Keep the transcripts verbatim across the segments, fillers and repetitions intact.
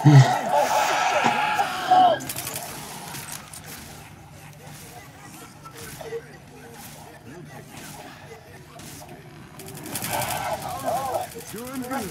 Doing good.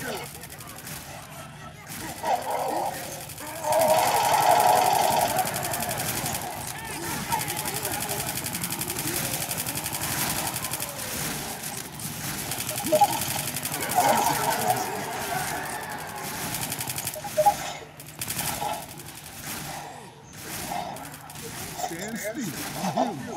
Stand still. I'm healing.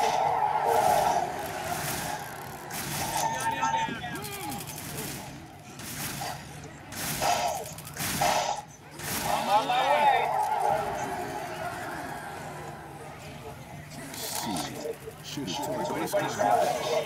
Should have told those guys.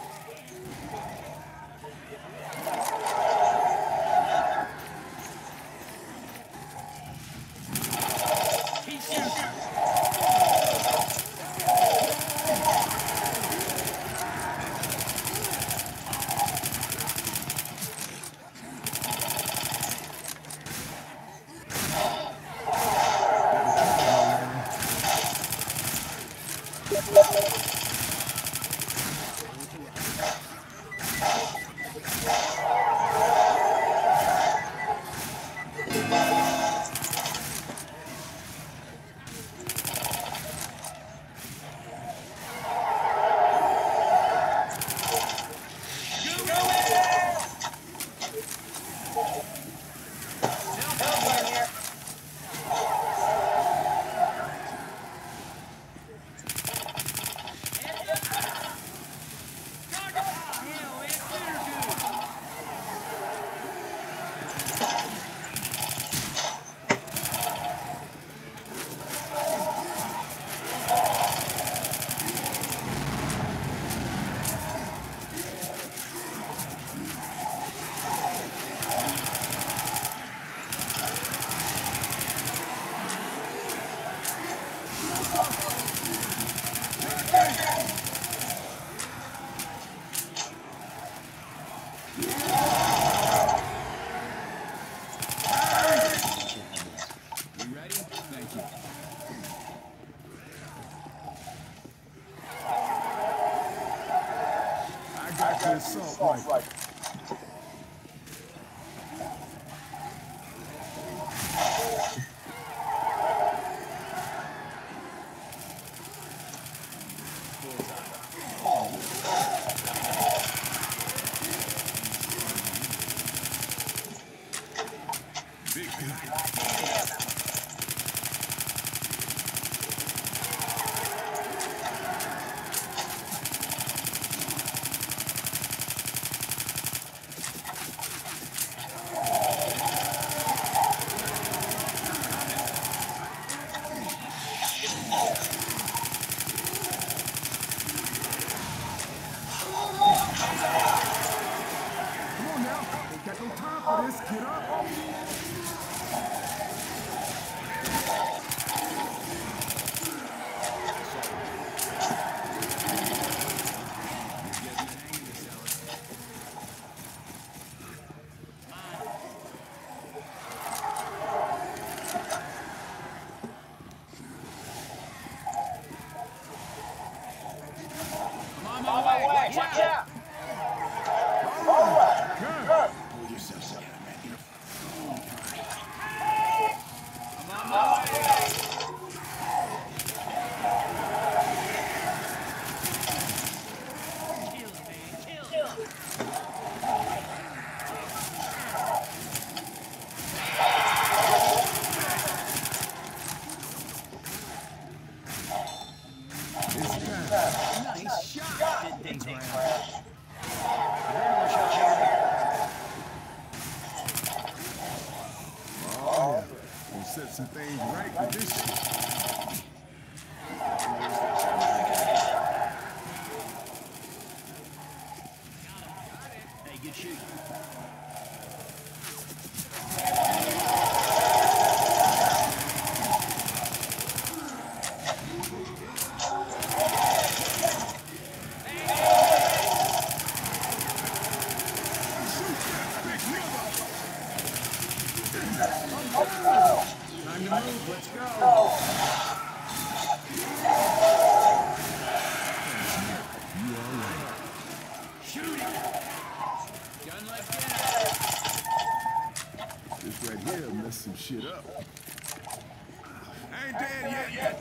Assault rifle. Watch out! All right. Good. Pull yourself together, man. You're I'm on my way. Kill him, man. Kill him. Nice shot. Ding, ding, ding. Oh, we'll set some things right with this shit. Hey, good shoot. Time to move. Let's go. You all right? Shoot it. Gun like that. This right here messed some shit up. I ain't dead yet. yet.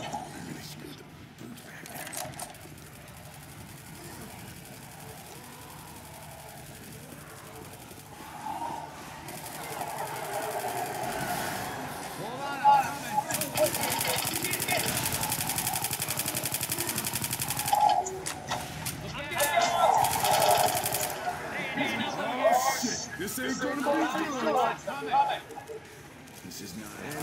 This ain't gonna be good. This is not it.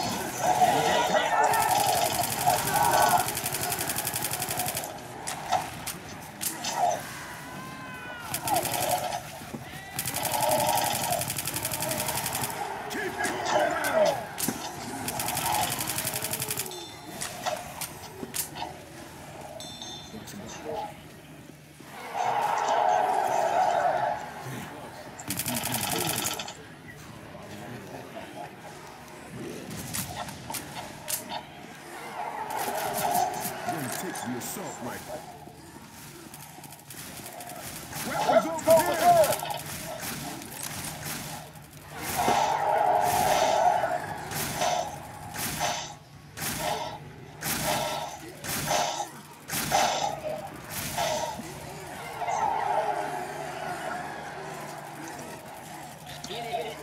Keep it going. The assault rifle. Weapons over here! Get it.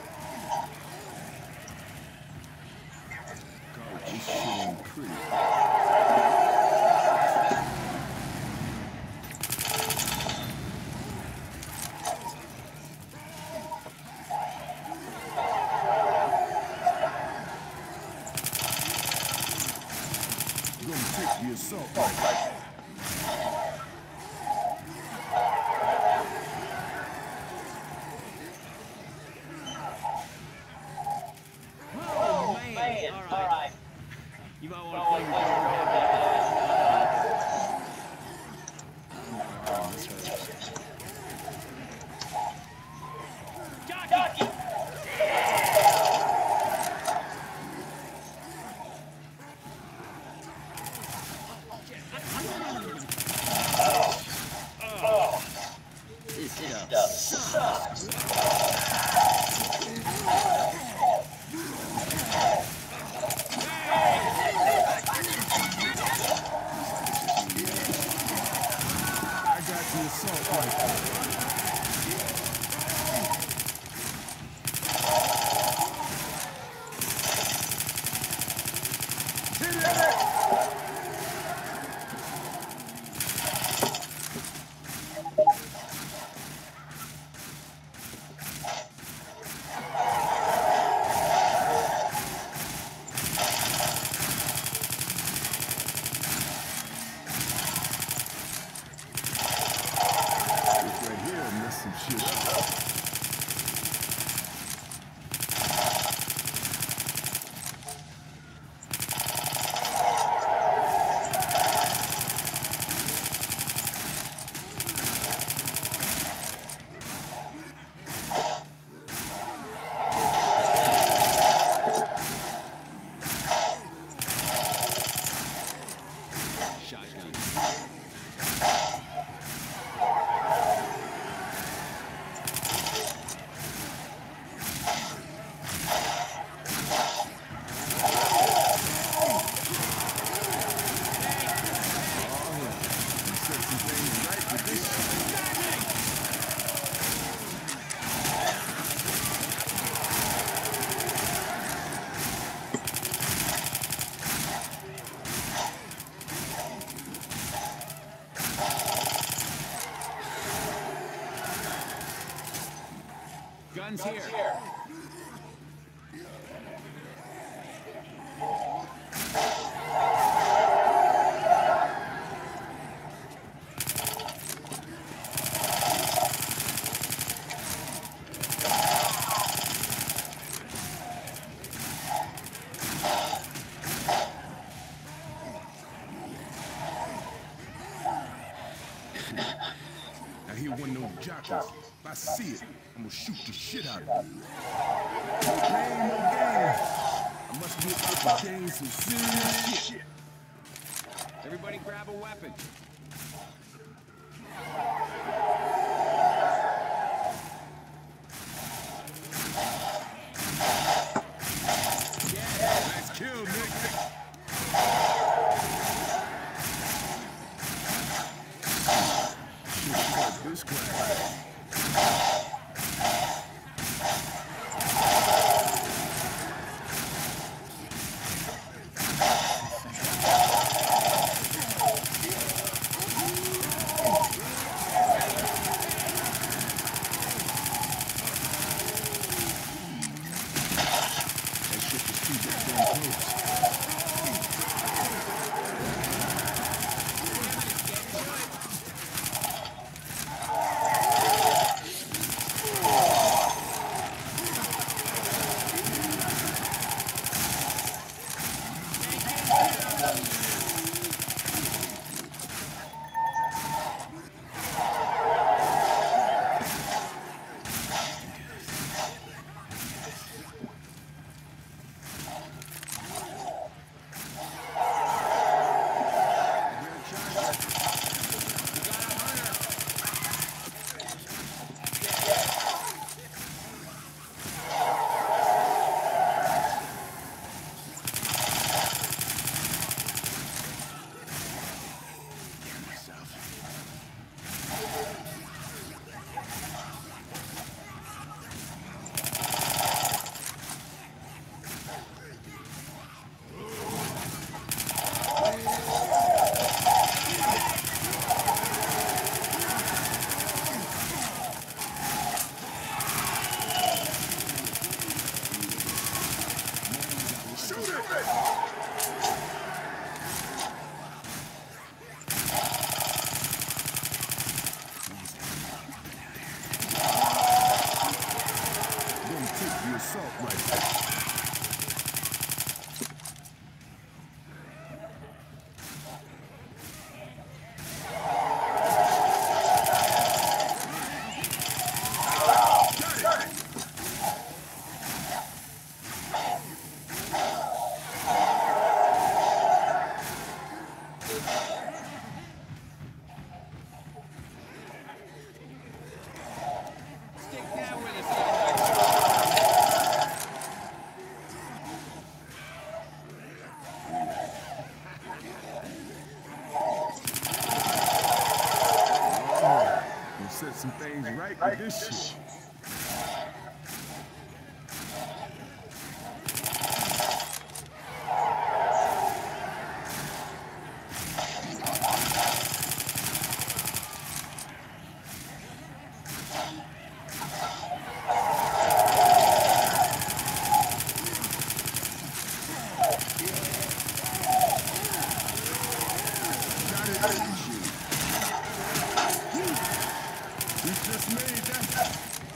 God, this shit ain't pretty. Gonna take the assault rifle. Oh, man. Man, All right. all right. You might want Well, to play well, your well, Jockey. This stuff sucks. I got the assault rifle. Hit it! This right here messed some shit up. Shotgun. You said some things right with this shit. Guns here. Here. Now here one of those jockeys. If I see it, I'm gonna shoot the shit out of him. Pain, no gain. I must be about to gain some serious shit. Everybody grab a weapon. Nice kill, Nick. Shit, cut this class. That shit was too goddamn close. Gonna take the assault rifle. Stick down with us. Gonna set some things right with this shit. Got it easy. We just made that.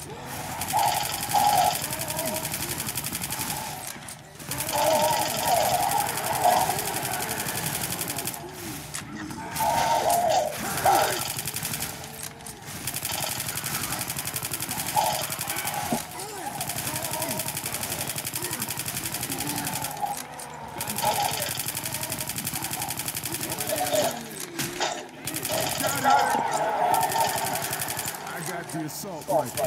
I got the assault rifle.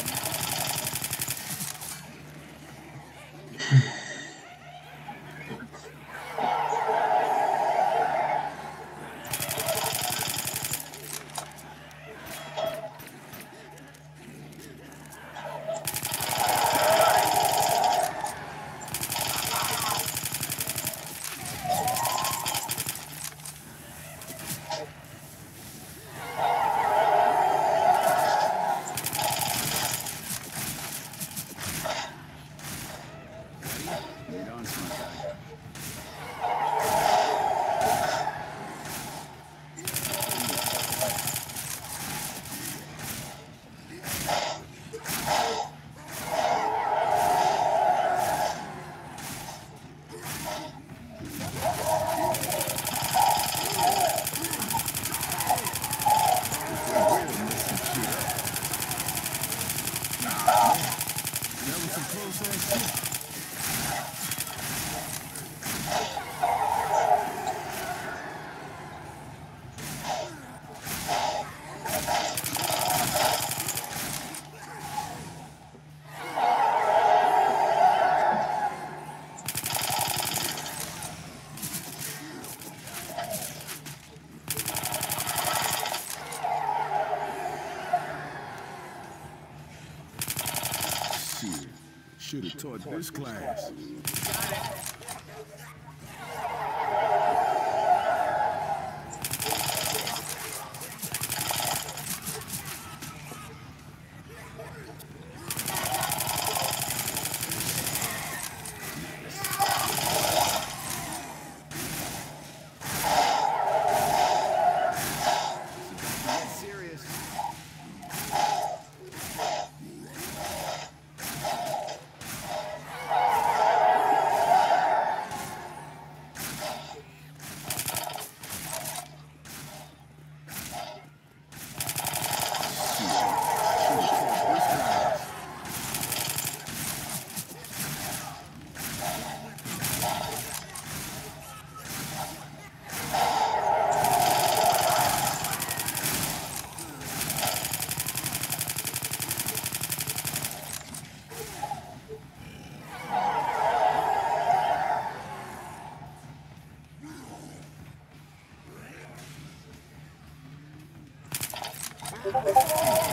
Lead on, smart guy. That was some close ass shit. Should have taught this class. Got it. Get serious. You